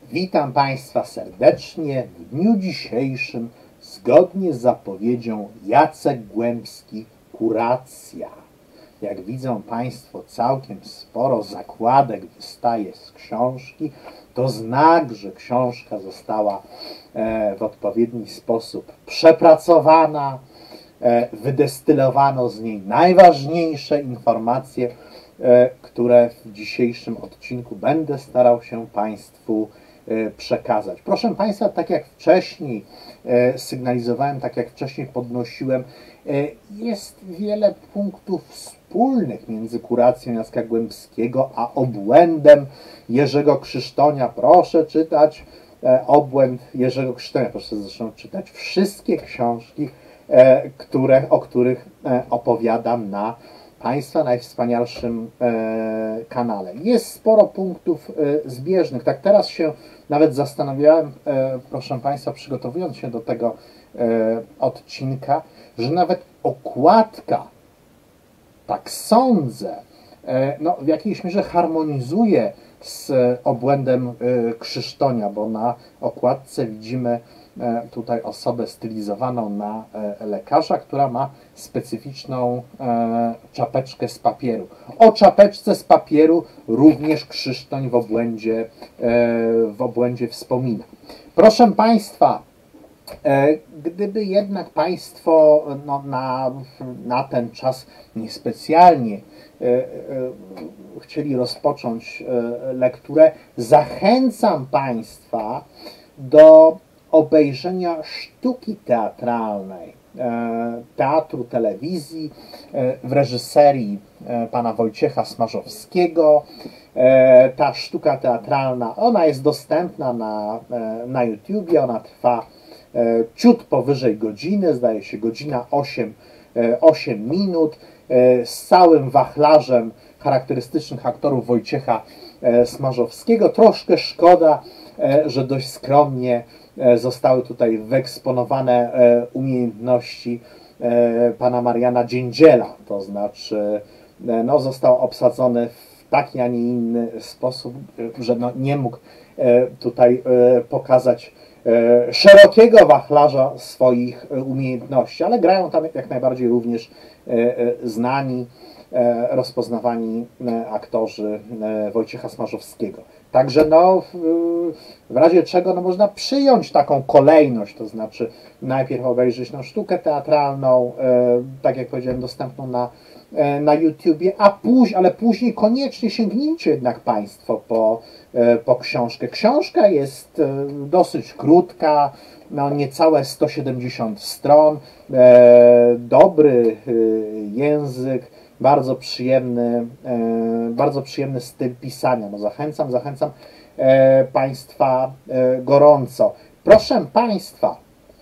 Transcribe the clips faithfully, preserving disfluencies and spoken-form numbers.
Witam Państwa serdecznie w dniu dzisiejszym, zgodnie z zapowiedzią Jacek Głębski, kuracja. Jak widzą Państwo, całkiem sporo zakładek wystaje z książki. To znak, że książka została w odpowiedni sposób przepracowana, wydestylowano z niej najważniejsze informacje, które w dzisiejszym odcinku będę starał się Państwu przekazać. Proszę Państwa, tak jak wcześniej sygnalizowałem, tak jak wcześniej podnosiłem, jest wiele punktów wspólnych między kuracją Jacka Głębskiego a obłędem Jerzego Krzysztonia. Proszę czytać Obłęd Jerzego Krzysztonia, proszę zresztą czytać wszystkie książki, które, o których opowiadam na Państwa najwspanialszym e, kanale. Jest sporo punktów e, zbieżnych. Tak teraz się nawet zastanawiałem, e, proszę Państwa, przygotowując się do tego e, odcinka, że nawet okładka, tak sądzę, e, no, w jakiejś mierze harmonizuje z obłędem e, Krzysztonia, bo na okładce widzimy tutaj osobę stylizowaną na lekarza, która ma specyficzną czapeczkę z papieru. O czapeczce z papieru również Krzysztoń w obłędzie, w obłędzie wspomina. Proszę Państwa, gdyby jednak Państwo no, na, na ten czas niespecjalnie chcieli rozpocząć lekturę, zachęcam Państwa do obejrzenia sztuki teatralnej, teatru, telewizji w reżyserii pana Wojciecha Smarzowskiego. Ta sztuka teatralna, ona jest dostępna na, na YouTubie, ona trwa ciut powyżej godziny, zdaje się godzina osiem minut, z całym wachlarzem charakterystycznych aktorów Wojciecha Smarzowskiego. Troszkę szkoda, że dość skromnie zostały tutaj wyeksponowane umiejętności pana Mariana Dziędziela, to znaczy no, został obsadzony w taki, a nie inny sposób, że no, nie mógł tutaj pokazać szerokiego wachlarza swoich umiejętności, ale grają tam jak najbardziej również znani, rozpoznawani aktorzy Wojciecha Smarzowskiego. Także no, w razie czego no, można przyjąć taką kolejność, to znaczy najpierw obejrzeć no, sztukę teatralną, tak jak powiedziałem, dostępną na, na YouTubie, a później, ale później koniecznie sięgnijcie jednak Państwo po, po książkę. Książka jest dosyć krótka, no, niecałe sto siedemdziesiąt stron, dobry język, bardzo przyjemny, bardzo przyjemny styl pisania. No zachęcam, zachęcam Państwa gorąco. Proszę Państwa,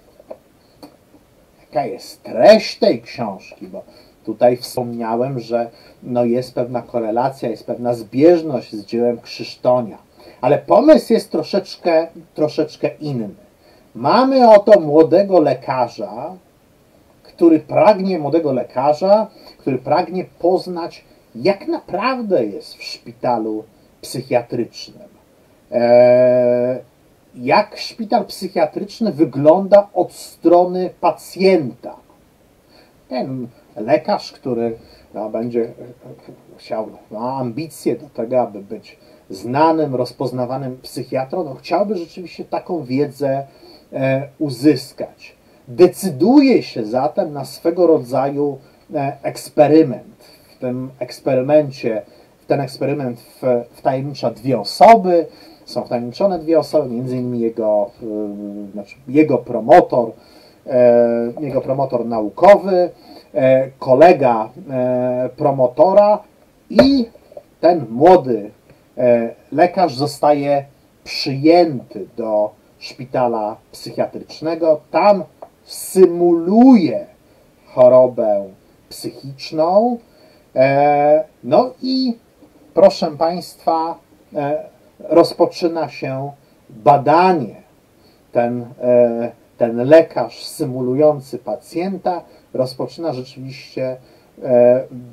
jaka jest treść tej książki, bo tutaj wspomniałem, że no jest pewna korelacja, jest pewna zbieżność z dziełem Krzysztonia, ale pomysł jest troszeczkę, troszeczkę inny. Mamy oto młodego lekarza, który pragnie, młodego lekarza, który pragnie poznać, jak naprawdę jest w szpitalu psychiatrycznym. Eee, jak szpital psychiatryczny wygląda od strony pacjenta. Ten lekarz, który no, będzie chciał, ma ambicje do tego, aby być znanym, rozpoznawanym psychiatrą, no, chciałby rzeczywiście taką wiedzę e, uzyskać. Decyduje się zatem na swego rodzaju eksperyment. W tym eksperymencie, w ten eksperyment wtajemnicza dwie osoby, są wtajemniczone dwie osoby, między innymi jego, znaczy jego promotor, jego promotor naukowy, kolega promotora i ten młody lekarz zostaje przyjęty do szpitala psychiatrycznego. Tam symuluje chorobę psychiczną. No i proszę Państwa, rozpoczyna się badanie. Ten, ten lekarz symulujący pacjenta rozpoczyna rzeczywiście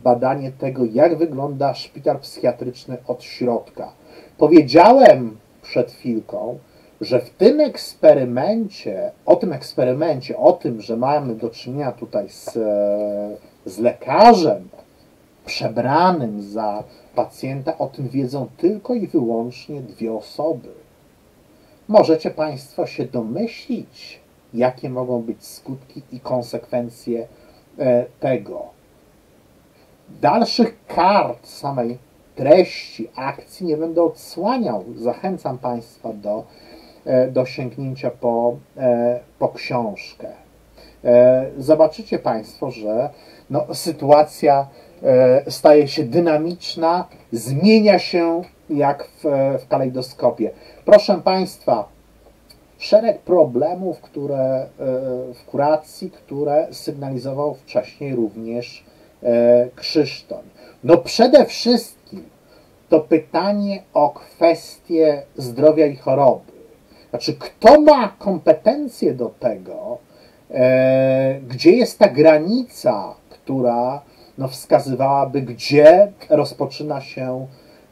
badanie tego, jak wygląda szpital psychiatryczny od środka. Powiedziałem przed chwilką, że w tym eksperymencie, o tym eksperymencie, o tym, że mamy do czynienia tutaj z, z lekarzem przebranym za pacjenta, o tym wiedzą tylko i wyłącznie dwie osoby. Możecie Państwo się domyślić, jakie mogą być skutki i konsekwencje tego. Dalszych kart samej treści akcji nie będę odsłaniał. Zachęcam Państwa do, do sięgnięcia po, po książkę. Zobaczycie Państwo, że no, sytuacja staje się dynamiczna, zmienia się jak w, w kalejdoskopie. Proszę Państwa, szereg problemów, które w kuracji, które sygnalizował wcześniej również Krzysztof. No przede wszystkim to pytanie o kwestię zdrowia i choroby. Znaczy, kto ma kompetencje do tego, e, gdzie jest ta granica, która no, wskazywałaby, gdzie rozpoczyna się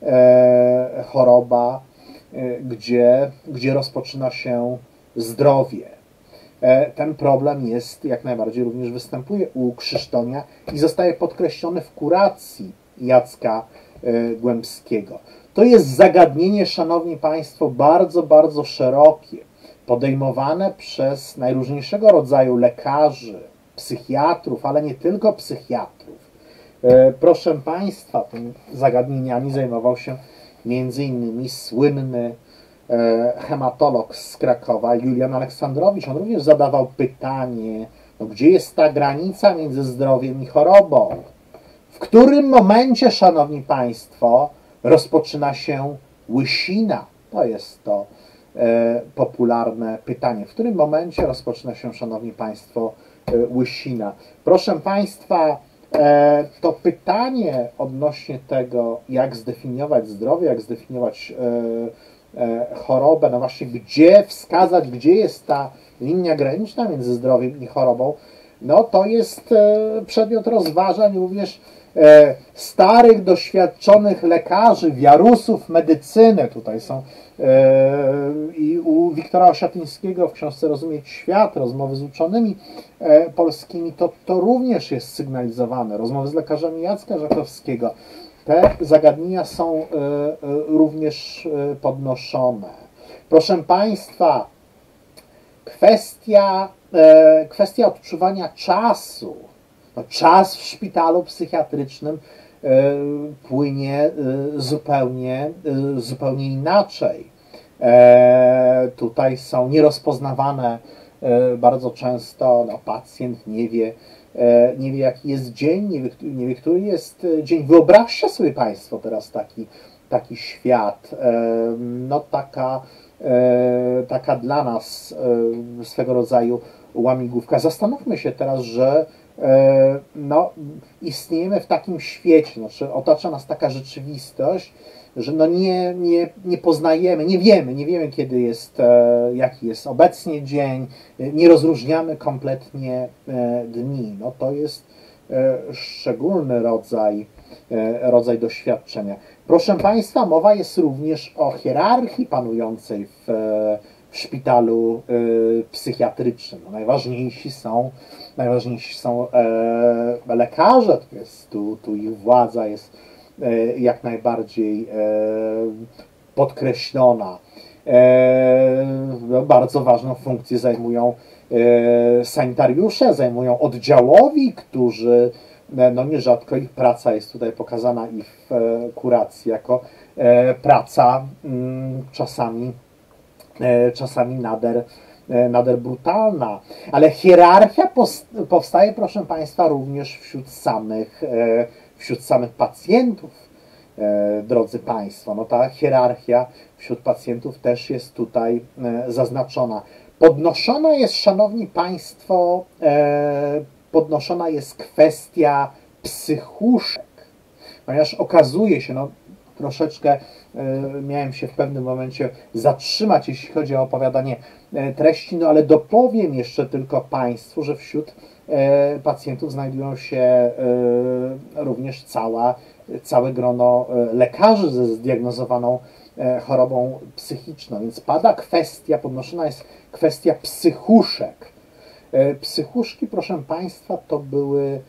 e, choroba, e, gdzie, gdzie rozpoczyna się zdrowie. E, ten problem jest, jak najbardziej również występuje u Krzysztonia i zostaje podkreślony w kuracji Jacka e, Głębskiego. To jest zagadnienie, Szanowni Państwo, bardzo, bardzo szerokie, podejmowane przez najróżniejszego rodzaju lekarzy, psychiatrów, ale nie tylko psychiatrów. E, proszę Państwa, tymi zagadnieniami zajmował się między innymi słynny e, hematolog z Krakowa, Julian Aleksandrowicz. On również zadawał pytanie, no, gdzie jest ta granica między zdrowiem i chorobą? W którym momencie, Szanowni Państwo, rozpoczyna się łysina? To jest to e, popularne pytanie. W którym momencie rozpoczyna się, Szanowni Państwo, e, łysina? Proszę Państwa, e, to pytanie odnośnie tego, jak zdefiniować zdrowie, jak zdefiniować e, e, chorobę, no właśnie gdzie wskazać, gdzie jest ta linia graniczna między zdrowiem i chorobą, no to jest e, przedmiot rozważań również starych, doświadczonych lekarzy, wiarusów medycyny. Tutaj są i u Wiktora Osiatyńskiego w książce Rozumieć Świat, rozmowy z uczonymi polskimi, to, to również jest sygnalizowane. Rozmowy z lekarzami Jacka Żakowskiego. Te zagadnienia są również podnoszone. Proszę Państwa, kwestia, kwestia odczuwania czasu. No, czas w szpitalu psychiatrycznym y, płynie y, zupełnie, y, zupełnie inaczej. E, tutaj są nierozpoznawane y, bardzo często, no, pacjent nie wie, e, nie wie jaki jest dzień, nie wie, nie wie, który jest dzień. Wyobraźcie sobie Państwo teraz taki, taki świat, e, no taka, e, taka dla nas e, swego rodzaju łamigłówka. Zastanówmy się teraz, że no, istniejemy w takim świecie, znaczy otacza nas taka rzeczywistość, że no nie, nie, nie poznajemy, nie wiemy, nie wiemy kiedy jest, jaki jest obecnie dzień, nie rozróżniamy kompletnie dni. No to jest szczególny rodzaj, rodzaj doświadczenia. Proszę Państwa, mowa jest również o hierarchii panującej w, w szpitalu psychiatrycznym. No, najważniejsi są Najważniejsi są e, lekarze, to jest, tu, tu ich władza jest e, jak najbardziej e, podkreślona. E, no, bardzo ważną funkcję zajmują e, sanitariusze, zajmują oddziałowi, którzy, no nierzadko ich praca jest tutaj pokazana i w e, kuracji jako e, praca m, czasami, e, czasami nader nader brutalna, ale hierarchia powstaje, proszę Państwa, również wśród samych, wśród samych pacjentów, drodzy Państwo. No ta hierarchia wśród pacjentów też jest tutaj zaznaczona. Podnoszona jest, Szanowni Państwo, podnoszona jest kwestia psychuszek, ponieważ okazuje się, no troszeczkę miałem się w pewnym momencie zatrzymać, jeśli chodzi o opowiadanie treści, no ale dopowiem jeszcze tylko Państwu, że wśród pacjentów znajdują się również cała, całe grono lekarzy ze zdiagnozowaną chorobą psychiczną. Więc pada kwestia, podnoszona jest kwestia psychuszek. Psychuszki, proszę Państwa, to były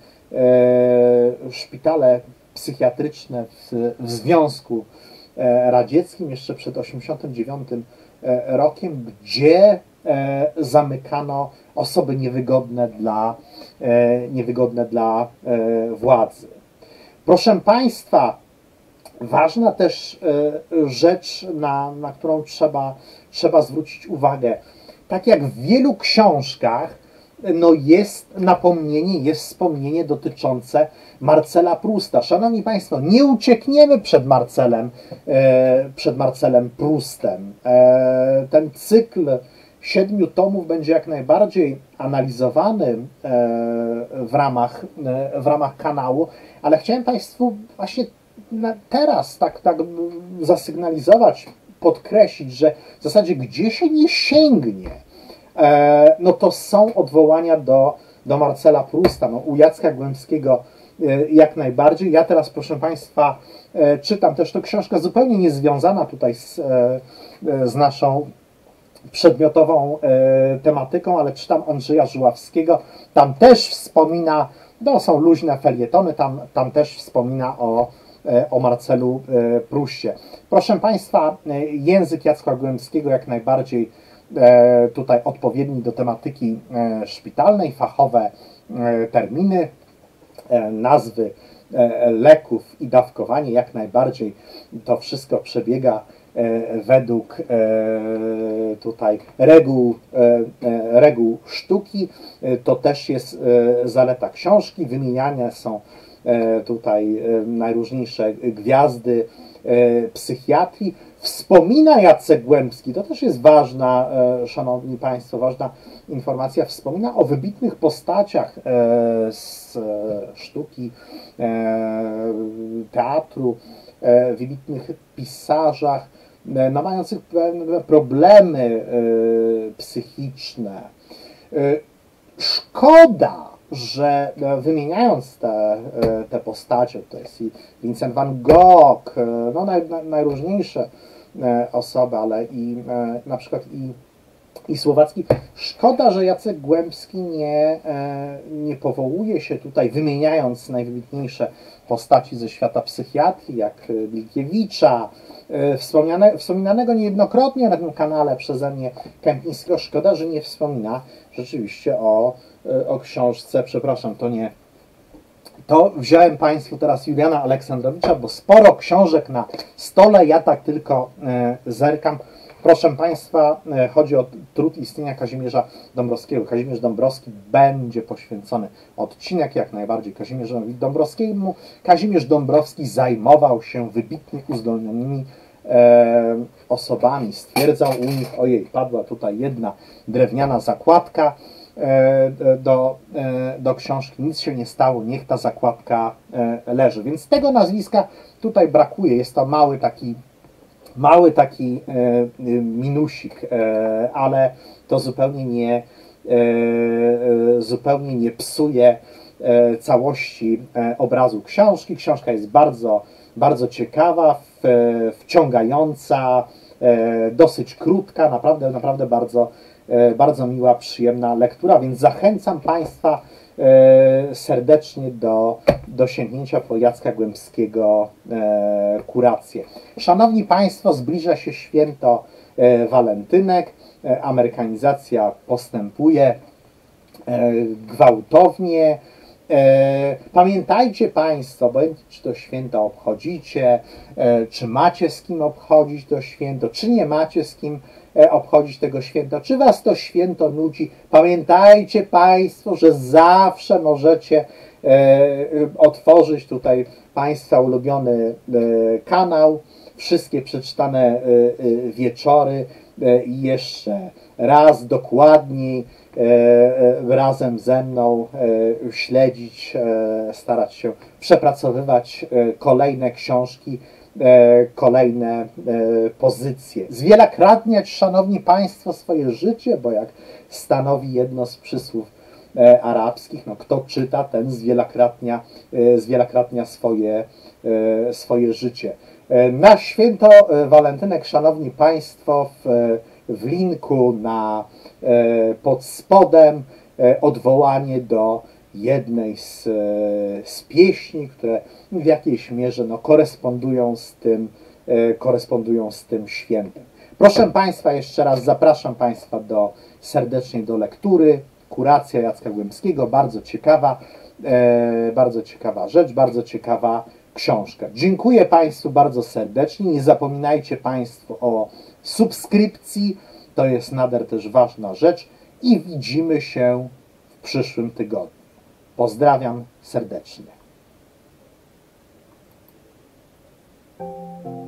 szpitale psychiatryczne w, w Związku Radzieckim jeszcze przed osiemdziesiątym dziewiątym rokiem, gdzie zamykano osoby niewygodne dla, niewygodne dla władzy. Proszę Państwa, ważna też rzecz, na, na którą trzeba, trzeba zwrócić uwagę. Tak jak w wielu książkach, no jest napomnienie, jest wspomnienie dotyczące Marcela Prousta. Szanowni Państwo, nie uciekniemy przed Marcelem, e, przed Marcelem Proustem. E, ten cykl siedmiu tomów będzie jak najbardziej analizowany e, w ramach, e, w ramach kanału, ale chciałem Państwu właśnie teraz tak, tak zasygnalizować, podkreślić, że w zasadzie gdzie się nie sięgnie, no to są odwołania do, do Marcela Prousta. No, u Jacka Głębskiego jak najbardziej. Ja teraz, proszę Państwa, czytam też tę książkę zupełnie niezwiązana tutaj z, z naszą przedmiotową tematyką, ale czytam Andrzeja Żuławskiego. Tam też wspomina, no są luźne felietony, tam, tam też wspomina o, o Marcelu Proustie. Proszę Państwa, język Jacka Głębskiego jak najbardziej tutaj odpowiedni do tematyki szpitalnej, fachowe terminy, nazwy leków i dawkowanie, jak najbardziej to wszystko przebiega według tutaj reguł, reguł sztuki. To też jest zaleta książki, wymieniane są tutaj najróżniejsze gwiazdy psychiatrii. Wspomina Jacek Głębski, to też jest ważna, szanowni Państwo, ważna informacja, wspomina o wybitnych postaciach z sztuki, teatru, wybitnych pisarzach, no, mających pewne problemy psychiczne. Szkoda, że wymieniając te, te postacie, to jest i Vincent van Gogh, no naj, najróżniejsze osoby, ale i na przykład i, i Słowacki. Szkoda, że Jacek Głębski nie, nie powołuje się tutaj, wymieniając najwybitniejsze postaci ze świata psychiatrii, jak Wilkiewicza, wspomniane, wspominanego niejednokrotnie na tym kanale przeze mnie Kępińskiego. Szkoda, że nie wspomina rzeczywiście o, o książce, przepraszam, to nie, to wziąłem Państwu teraz Juliana Aleksandrowicza, bo sporo książek na stole, ja tak tylko e, zerkam. Proszę Państwa, e, chodzi o trud istnienia Kazimierza Dąbrowskiego. Kazimierz Dąbrowski będzie poświęcony odcinek jak najbardziej Kazimierzowi Dąbrowskiemu. Kazimierz Dąbrowski zajmował się wybitnie uzdolnionymi e, osobami. Stwierdzał u nich, ojej, padła tutaj jedna drewniana zakładka, Do, do książki, nic się nie stało, niech ta zakładka leży. Więc tego nazwiska tutaj brakuje. Jest to mały taki, mały taki minusik, ale to zupełnie nie, zupełnie nie psuje całości obrazu książki. Książka jest bardzo, bardzo ciekawa, wciągająca, dosyć krótka, naprawdę, naprawdę bardzo bardzo miła, przyjemna lektura, więc zachęcam Państwa serdecznie do, do sięgnięcia po Jacka Głębskiego kurację. Szanowni Państwo, zbliża się święto walentynek, amerykanizacja postępuje gwałtownie. Pamiętajcie Państwo, bo czy to święto obchodzicie, czy macie z kim obchodzić to święto, czy nie macie z kim obchodzić tego święta, czy Was to święto nudzi. Pamiętajcie Państwo, że zawsze możecie otworzyć tutaj Państwa ulubiony kanał, wszystkie przeczytane wieczory i jeszcze raz dokładniej razem ze mną śledzić, starać się przepracowywać kolejne książki, kolejne pozycje. Zwielokrotniać, szanowni Państwo, swoje życie, bo jak stanowi jedno z przysłów arabskich, no kto czyta, ten zwielokrotnia, zwielokrotnia swoje, swoje życie. Na święto walentynek, szanowni państwo, w, w linku na, pod spodem odwołanie do jednej z, z pieśni, które w jakiejś mierze no, korespondują z tym, korespondują z tym świętem. Proszę państwa, jeszcze raz zapraszam państwa do, serdecznie do lektury. Kuracja Jacka Głębskiego, bardzo ciekawa, e, bardzo ciekawa rzecz, bardzo ciekawa książka. Dziękuję państwu bardzo serdecznie. Nie zapominajcie państwo o subskrypcji, to jest nader też ważna rzecz i widzimy się w przyszłym tygodniu. Pozdrawiam serdecznie.